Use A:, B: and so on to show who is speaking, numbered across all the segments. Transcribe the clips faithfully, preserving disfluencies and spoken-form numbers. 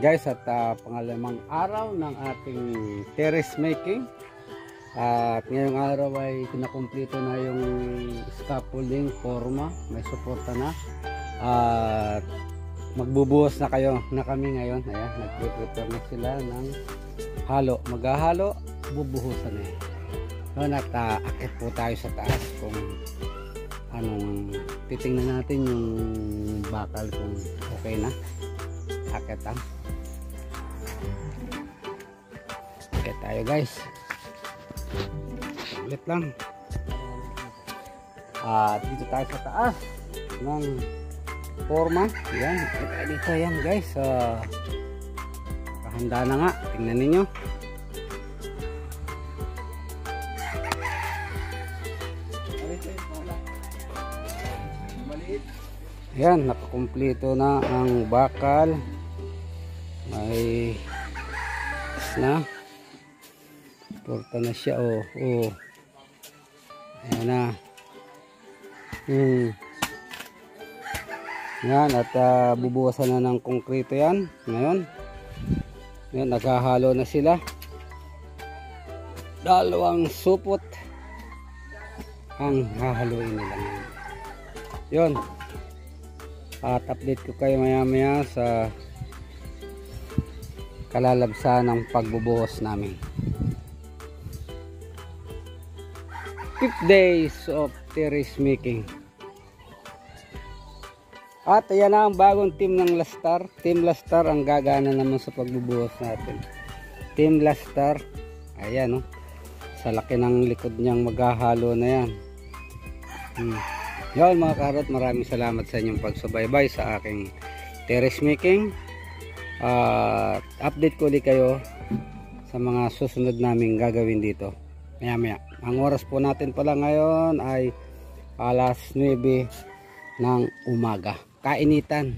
A: guys, at uh, pangalimang araw ng ating terrace making. At ngayong araw ay kinakumpleto na yung scaffolding, forma, may suporta na. At magbubuhos na kayo na kami ngayon. Ayan, nagpe-prepare na sila ng halo. Maghahalo, bubuhusan na. Noon at uh, akit po tayo sa taas kung anong titingnan natin yung bakal kung okay na. Akit lang. Akit tayo guys. Ulit lang. At uh, dito tayo sa taas ng forma. Yan, kita dito yan guys. Uh, kahanda na nga. Tingnan ninyo. Yan, nakakumpleto na ang bakal. May na. Porta na siya. Oh, oh. Ayan na. Hmm. Yan, at uh, bubuwasan na ng konkreto yan. Ngayon. Yan, naghahalo na sila. Dalawang supot ang hahaluin nila ngayon. Yun. At update ko kayo maya maya sa kalalabsan ng pagbubuhos namin. Fifth days of terrace making. At ayan na ang bagong team ng Lastar. Team Lastar ang gagana naman sa pagbubuhos natin. Team Lastar. Ayan, oh. Sa laki ng likod niyang maghahalo na yan. Hmm. Yun mga karot, maraming salamat sa inyong pagsubaybay sa aking terrace making. Uh, update ko ulit kayo sa mga susunod naming gagawin dito maya maya. Ang oras po natin pala ngayon ay alas nuwebe ng umaga. Kainitan.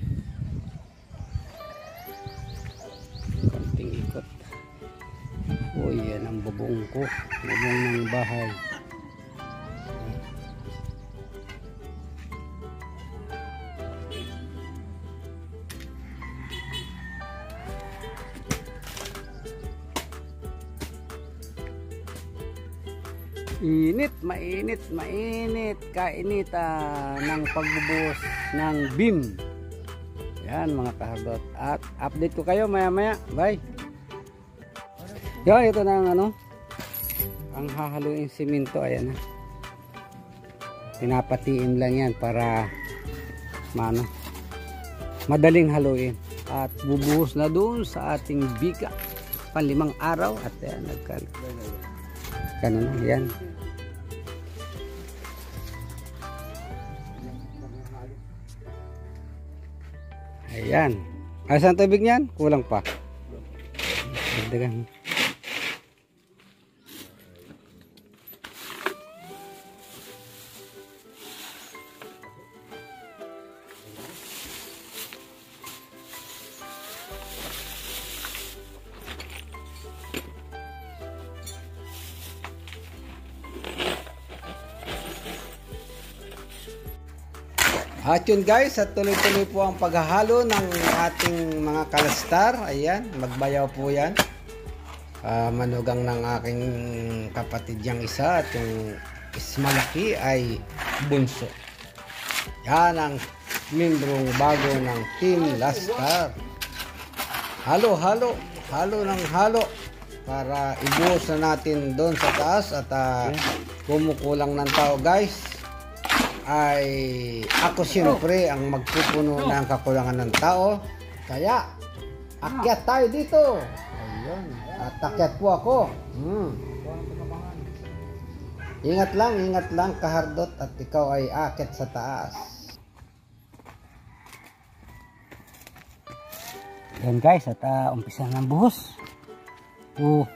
A: Konting ikot. Uy, yan ang bubong ko. Bubong ng bahay. Init, mainit, mainit, kainitan ng pagbubuhos ng beam. Yan mga kahardot. At update ko kayo maya maya. Bye. Yan, ito na ang ano, ang hahaluin simento. Ayan na. Pinapatiin lang yan para mano, madaling haluin. At bubuhos na doon sa ating biga. Panlimang araw. At yan, nagkal. Ganun, yan. Ayan. Asan tubig niyan? Kulang pa. Dagdagan. At yun guys, at tuloy-tuloy po ang paghahalo ng ating mga kalastar. Ayan, magbayaw po yan. Uh, manugang ng aking kapatid yang isa at yung is malaki ay bunso. Yan ang membrong bago ng Team Lastar. Halo, halo, halo ng halo para ibuhos na natin doon sa taas at uh, kumukulang ng tao guys. Ay ako siyempre ang magpupuno ng kakulangan ng tao, kaya akyat tayo dito. Ayun, at akyat po ako. hmm. Ingat lang, ingat lang kahardot, at ikaw ay akyat sa taas. Yan guys, at uh, umpisa ng buhos. Oh.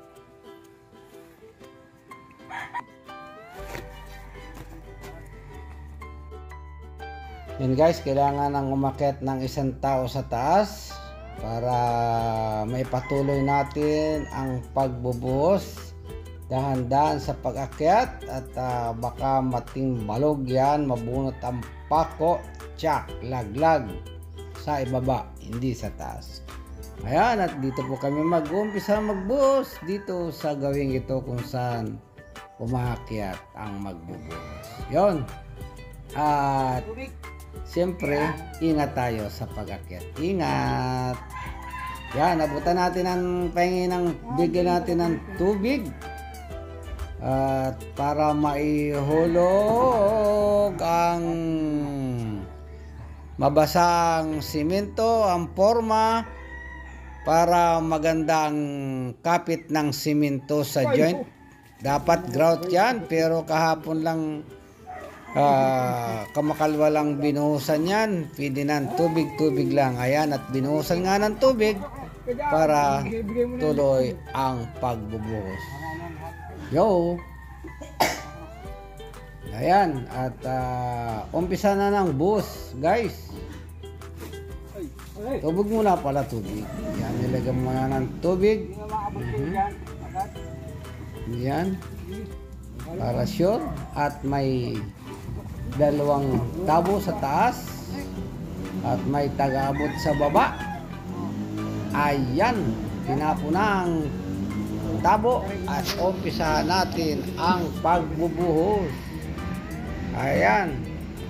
A: Yan guys, kailangan ng umakyat ng isang tao sa taas para maipatuloy natin ang pagbubuhos. Dahan-dahan sa pag-akyat at uh, baka mating balog yan, mabunot ang pako, tsak, laglag sa ibaba, hindi sa taas. Ayan, at dito po kami mag-umpisa magbuhos dito sa gawing ito kung saan umaakyat ang magbubuhos. Yon. At siyempre, ingat tayo sa pag-akyat. Ingat! Yan, abutan natin ang pahingi ng bigyan natin ng tubig. At para maihulog ang mabasang simento, ang forma, para maganda ang kapit ng simento sa joint. Dapat grout yan, pero kahapon lang uh, kamakalwa lang binuhusan yan. Pwede ng tubig-tubig lang. Ayan, at binuhusan nga ng tubig para tuloy ang pagbubuhos. Yo! Ayan, at uh, umpisa na ng buhos, guys. Tubig muna pala, tubig. Yan, nilagyan muna ng tubig. Mm-hmm. Yan. Para sure. At may dalawang tabo sa taas. At may tagaabot sa baba. Ayan. Tinapo na ang tabo. At umpisa natin ang pagbubuhos. Ayan.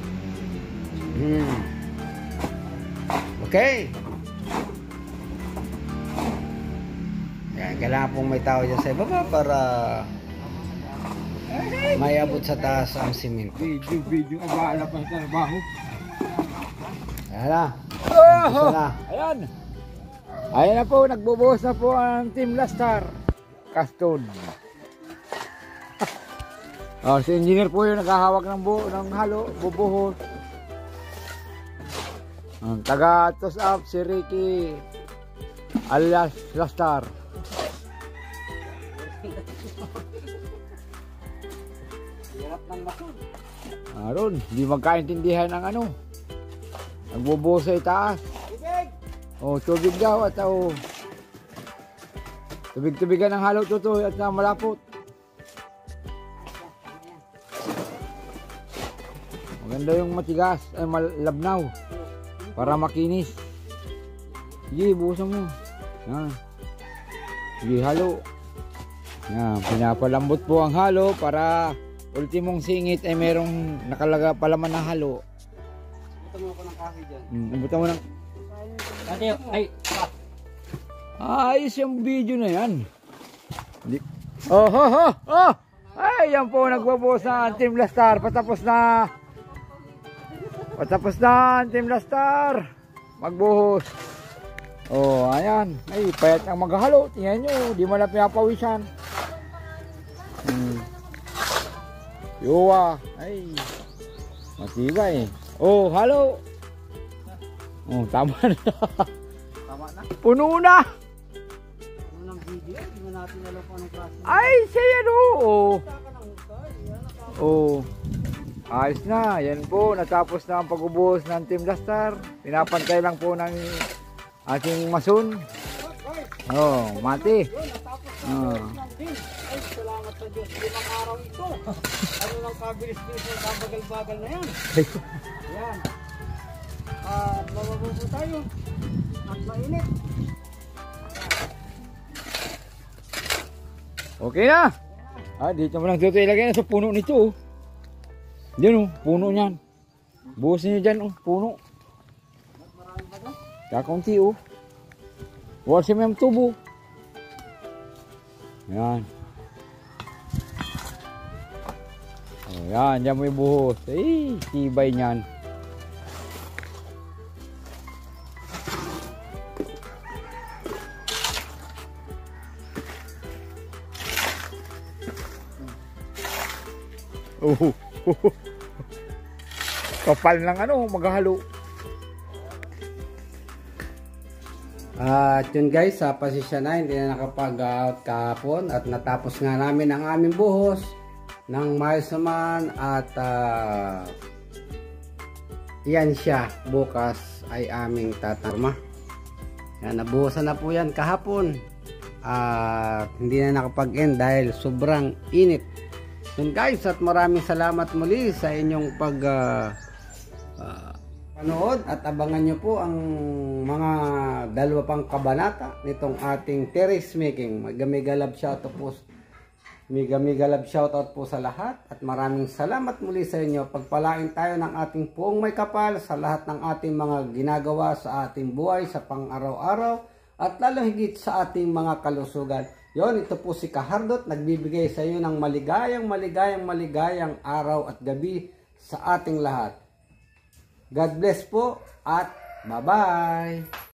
A: Hmm. Okay. Yan, kailangan pong may tao dyan sa ibaba para may abot sa taas ang simento.
B: Video, video, abala pa sa trabaho.
A: Ayan na.
B: Oh,
A: na.
B: Ayan. Ayan na po, nagbubuhos na po ang Team Lastar. Caston. Oh, si engineer po yung naghahawak ng, bu ng halo, bubuhos. Ang taga toss up si Ricky alias Lastar. Aron, hindi magkaintindihan ang ano. Nagbubuhos sa itaas. Oh, tubig daw at oh. Tubig-tubigan ng halo tutoy at na malapot. Maganda yung matigas ay malabnaw. Para makinis. Sige, buhusan mo. Yan. Sige, halo. Yan, pinapalambot po ang halo para ultimong singit ay merong nakalaga palaman na halo.
A: Butan mo ako ng kahoy dyan.
B: Hmm, butan mo ng...
A: Ate, ay!
B: Ayos yung video na yan. Oh, oh, oh, oh! Ay, yan po, nagbabuhos na ang Team Lastar. Patapos na. Patapos na ang Team Lastar. Magbuhos. Oh, ayan. Ay, payat ang maghahalo. Tingnan nyo, di mo na pinapawisan. Hmm. Yuwa. Ay, matibay. Oh, halo. Oh, tama na.
A: Tama na.
B: Puno na.
A: Unang video, hindi mo natin alam kung anong klase.
B: Ay, siya yan oh. Oh. Ayos na, yan po, natapos na ang pagbubuhos ng Team Lastar. Pinapantay lang po ng ating mason. Oh, mati. Oh.
A: Ay, salamat sa Diyos. Limang araw ito. Ano lang kabilis-bilis na kabagal-bagal na yan. Yan. At mababuso tayo. At mainit.
B: Okay na. Ah, dito mo lang dito ilagay na sa puno nito. Oh. Diyan oh, puno niyan. Buhusin niyo dyan oh, puno. Kakaunti oh. Wala siya may tubo. Yan. Oh, yan, dyan mo ibuhos. Eh, tibay niyan. Oh, kapal ng ano, maghahalo.
A: At yun guys, sa pasisya na, hindi na nakapag-out kahapon at natapos nga namin ang aming buhos ng maayos naman at uh, yan siya, bukas ay aming tatarma. Yan, nabuhusan na po yan kahapon at hindi na nakapag-end dahil sobrang init. Yun guys, at maraming salamat muli sa inyong pag uh, uh, Panood at abangan nyo po ang mga dalawa pang kabanata nitong ating terrace making. Mega-mega love shoutout po. Mega-mega love shoutout po sa lahat at maraming salamat muli sa inyo. Pagpalain tayo ng ating puong may kapal sa lahat ng ating mga ginagawa sa ating buhay, sa pang-araw-araw at lalo higit sa ating mga kalusugan. Yon, ito po si Kahardot, nagbibigay sa iyo ng maligayang, maligayang, maligayang araw at gabi sa ating lahat. God bless po at bye-bye!